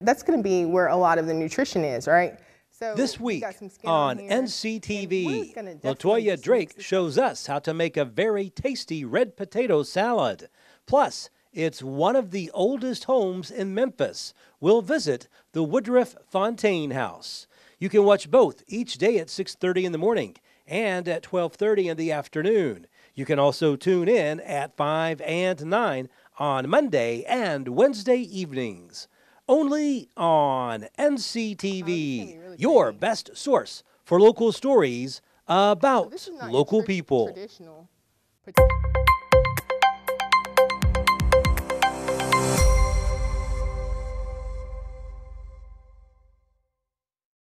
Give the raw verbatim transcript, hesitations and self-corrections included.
that's going to be where a lot of the nutrition is, right? So this week on N C T V, LaToya Drake shows us how to make a very tasty red potato salad. Plus, it's one of the oldest homes in Memphis. We'll visit the Woodruff Fontaine House. You can watch both each day at six thirty in the morning and at twelve thirty in the afternoon. You can also tune in at five and nine on Monday and Wednesday evenings. Only on N C T V, really your best source for local stories about local people.